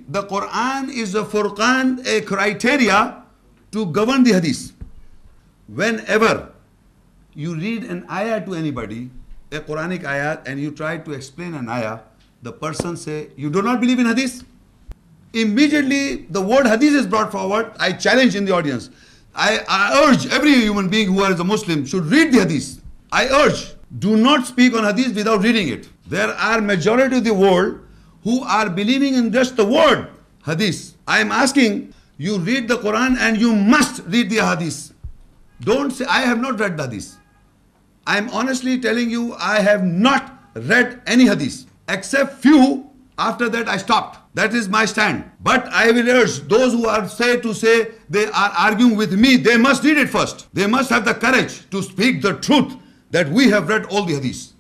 The Quran is a Furqan, a criteria to govern the hadith. Whenever you read an ayah to anybody, a Quranic ayah, and you try to explain an ayah, the person say, you do not believe in hadith? Immediately the word hadith is brought forward. I challenge in the audience. I urge every human being who is a Muslim should read the hadith. I urge, do not speak on hadith without reading it. There are majority of the world who are believing in just the word hadith. I am asking, you read the Quran and you must read the hadith. Don't say, I have not read the hadith. I am honestly telling you, I have not read any hadith. Except few, after that I stopped. That is my stand. But I will urge those who are say they are arguing with me, they must read it first. They must have the courage to speak the truth that we have read all the hadiths.